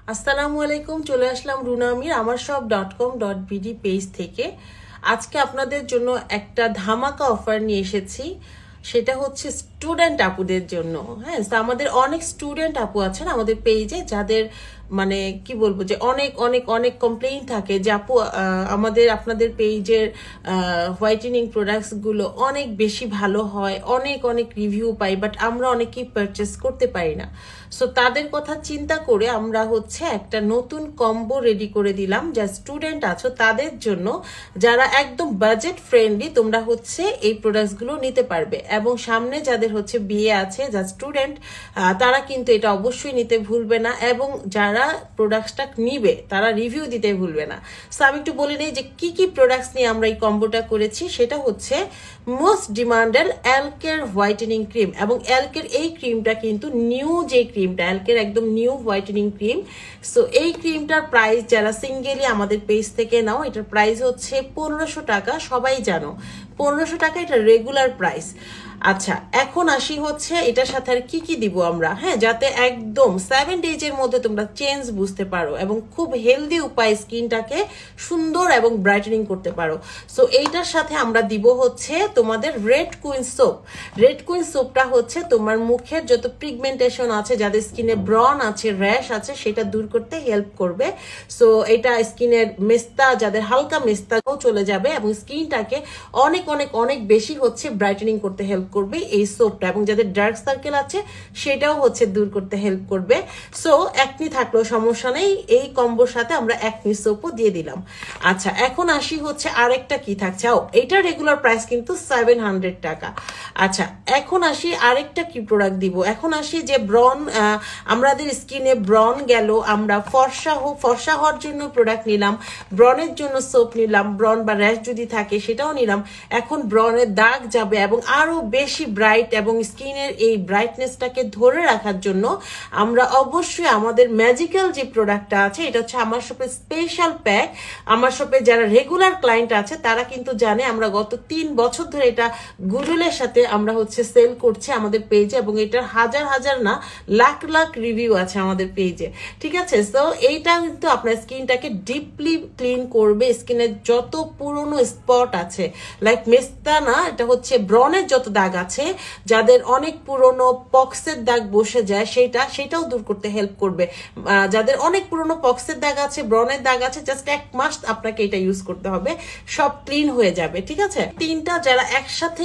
আসসালামু আলাইকুম, চলে আসলাম রুনা আমির AmarShop.com.bd পেজ থেকে। আজকে আপনাদের জন্য একটা ধামাকা অফার নিয়ে এসেছি। সেটা হচ্ছে স্টুডেন্ট আপুদের জন্য। হ্যাঁ, তো আমাদের অনেক স্টুডেন্ট আপু আছেন আমাদের পেজে, যাদের মানে কি বলবো যে অনেক অনেক অনেক কমপ্লেইন থাকে যে আপু আমাদের আপনাদের পেজের হোয়াইটেনিং প্রোডাক্টস গুলো অনেক বেশি ভালো হয়, অনেক অনেক রিভিউ পাই, বাট আমরা অনেকেই পারচেস করতে পারি না। সো তাদের কথা চিন্তা করে আমরা হচ্ছে একটা নতুন কম্বো রেডি করে দিলাম, যা স্টুডেন্ট আছো তাদের জন্য, যারা একদম বাজেট ফ্রেন্ডলি, তোমরা হচ্ছে এই প্রোডাক্টস গুলো নিতে পারবে। এবং সামনে যাদের হচ্ছে বিয়ে আছে, যা স্টুডেন্ট, তারা কিন্তু এটা অবশ্যই নিতে ভুলবে না, এবং যারা প্রোডাক্টসটা নিবে তারা রিভিউ দিতে ভুলবে না। সো আমি একটু বলে নিই যে কি কি প্রোডাক্টস নিয়ে আমরা এই কম্বোটা করেছি। সেটা হচ্ছে মোস্ট ডিমান্ডেড অ্যালকের হোয়াইটেনিং ক্রিম, এবং অ্যালকের এই ক্রিমটা কিন্তু নিউ যে ক্রিমটা, অ্যালকের একদম নিউ হোয়াইটেনিং ক্রিম। সো এই ক্রিমটার প্রাইস যারা সিঙ্গেলি আমাদের পেজ থেকে নাও, এটার প্রাইস হচ্ছে 1500 টাকা। সবাই জানো 1500 টাকা এটা রেগুলার প্রাইস। আচ্ছা, এখন আসি হচ্ছে এটার সাথে আর কি কি দিব আমরা, হ্যাঁ, যাতে একদম 7 ডেজের মধ্যে তোমরা চেঞ্জ বুঝতে পারো এবং খুব হেলদি উপায় স্কিনটাকে সুন্দর এবং ব্রাইটেনিং করতে পারো। সো এইটার সাথে আমরা দিব হচ্ছে তোমাদের red queen soap. Red queen সোপটা হচ্ছে তোমার মুখের যত পিগমেন্টেশন আছে, যাদের স্কিনে ব্রন আছে, র্যাশ আছে, সেটা দূর করতে হেল্প করবে। সো এটা স্কিনের মেস্তা, যাদের হালকা মেস্তাও চলে যাবে, এবং স্কিনটাকে অনেক অনেক অনেক বেশি হচ্ছে ব্রাইটেনিং করতে হেল্প করবে এই সোপটা। এবং যাদের ডার্ক সার্কেল আছে সেটাও হচ্ছে দূর করতে হেল্প করবে। সো একনি থাকলেও সমস্যা নেই, এই কম্বোর সাথে আমরা একনি সোপও দিয়ে দিলাম। আচ্ছা, এখন আসি হচ্ছে আরেকটা কি থাকছে। এটা রেগুলার প্রাইস কিন্তু 700 টাকা। আচ্ছা, এখন আসি আরেকটা কি প্রোডাক্ট দিব। এখন আসি যে ব্রন, আমাদের স্কিনে ব্রন গেল, আমরা ফর্সা হওয়ার জন্য প্রোডাক্ট নিলাম, ব্রনের জন্য সোপ নিলাম, ব্রন বা র্যাশ যদি থাকে সেটাও নিলাম। এখন ব্রনের দাগ যাবে এবং আরো বেশি ব্রাইট, এবং স্কিনের এই ব্রাইটনেসটাকে ধরে রাখার জন্য আমরা অবশ্যই আমাদের ম্যাজিক্যাল যে প্রোডাক্টটা আছে, এটা হচ্ছে AmarShop-এর স্পেশাল প্যাক। AmarShop-এর যারা রেগুলার ক্লায়েন্ট আছে তারা কিন্তু জানে আমরা গত 3 বছর ধরে এটা গুডউইলের সাথে আমরা হচ্ছে সেল করছি আমাদের পেজে, এবং এটার হাজার হাজার না লাখ লাখ রিভিউ আছে আমাদের পেজে। ঠিক আছে, তো এইটা কিন্তু আপনার স্কিনটাকে ডিপলি ক্লিন করবে। স্কিনের যত পুরনো স্পট আছে, লাইক মেস্তা না, এটা হচ্ছে ব্রনের যত দাগ আছে, যাদের অনেক পুরনো পক্সের দাগ বসে যায়, সেটাও দূর করতে হেল্প করবে। যাদের অনেক পুরনো পক্সের দাগ আছে, ব্রনের দাগ আছে, জাস্ট 1 মাস আপনাকে এটা ইউজ করতে হবে, সব ক্লিন হয়ে যাবে। ঠিক আছে, তিনটা যারা একসাথে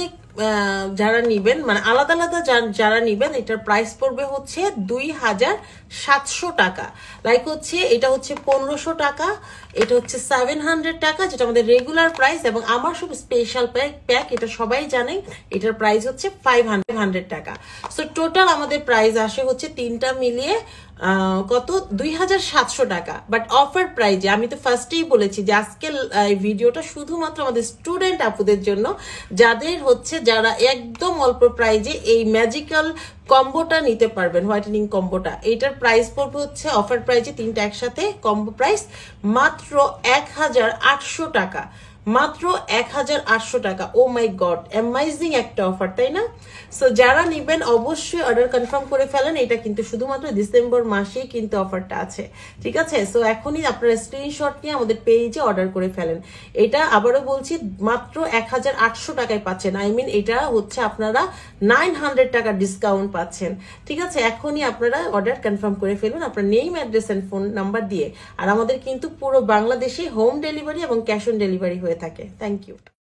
যারা নিবেন, মানে আলাদা আলাদা যারা নিবেন, এটার প্রাইস পড়বে হচ্ছে 2700 টাকা। লাইক হচ্ছে এটা হচ্ছে 1500 টাকা, এটা হচ্ছে 700 টাকা, যেটা আমাদের রেগুলার প্রাইস, এবং AmarShop স্পেশাল প্যাক, এটা সবাই জানে, এটার প্রাইস হচ্ছে 500 টাকা। সো টোটাল আমাদের প্রাইস আসে হচ্ছে তিনটা মিলিয়ে কত, 2700 টাকা। বাট অফার প্রাইজে আমি তো ফার্স্টেই বলেছি যে আজকের ভিডিওটা শুধুমাত্র আমাদের স্টুডেন্ট আপুদের জন্য, যারা একদম অল্প প্রাইজে এই ম্যাজিক্যাল কম্বোটা নিতে পারবেন, হোয়াইটেনিং কম্বোটা। এটার প্রাইস পড়বে হচ্ছে অফার প্রাইজে তিনটা একসাথে কম্বো প্রাইস মাত্র 1800 টাকা। মাত্র 1800 টাকা। ও মাই গড, অ্যামেজিং একটা অফার, তাই না? সো যারা নিবেন অবশ্যই অর্ডার কনফার্ম করে ফেলেন। এটা কিন্তু শুধুমাত্র ডিসেম্বর মাসেই কিন্তু অফারটা আছে। ঠিক আছে, সো এখনই আপনারা স্ক্রিনশট নিয়ে আমাদের পেজে অর্ডার করে ফেলেন। এটা আবারও বলছি, মাত্র 1800 টাকায় পাচ্ছেন। আই মিন এটা হচ্ছে আপনারা 900 টাকা ডিসকাউন্ট পাচ্ছেন। ঠিক আছে, এখনই আপনারা অর্ডার কনফার্ম করে ফেলুন আপনার name, address and phone number দিয়ে। আর আমাদের কিন্তু পুরো বাংলাদেশে হোম ডেলিভারি এবং ক্যাশ অন ডেলিভারি হয়ে থাকে। Thank you.